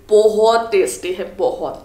बहुत टेस्टी है, बहुत।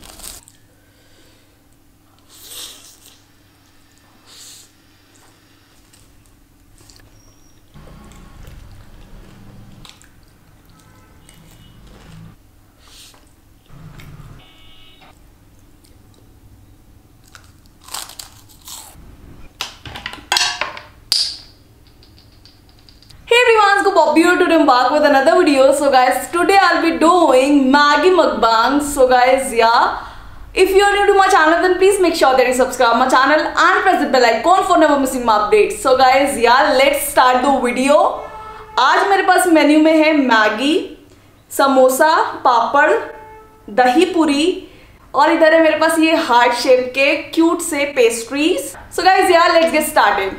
Bobby here, today I'm back with another video. So guys, today I'll be doing Maggi mukbang. So guys, yeah, if you are new to my channel, then please make sure that you subscribe my channel and press the bell icon for never missing my updates. So guys, yeah, let's start the video. आज मेरे पास menu में है Maggi, samosa, पापड़, दही पूरी और इधर है मेरे पास ये हार्ट शेप के क्यूट से pastries. So guys, yeah, let's get started.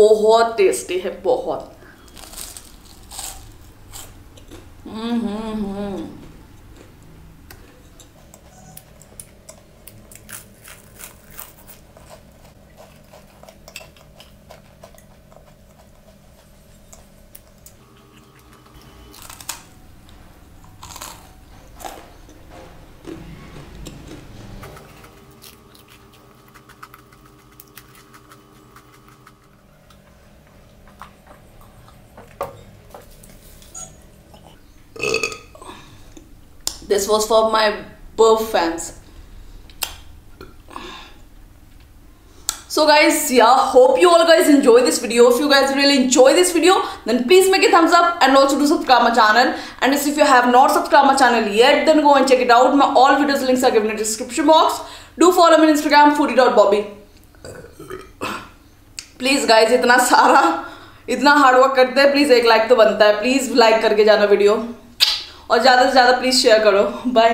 बहुत टेस्टी है, बहुत। This was for my Burf fans. So guys, yeah, hope you all guys enjoy this video. If you guys really enjoy this video, then please make a thumbs up and also do subscribe my channel. And if you have not subscribed my channel yet, then go and check it out. My all videos links are given in the description box. Do follow me on Instagram, foodie.bobby. Please guys, इतना hard work करते हैं, please एक like तो बनता है, please like करके जाना video, और ज़्यादा से ज़्यादा प्लीज़ शेयर करो। बाय।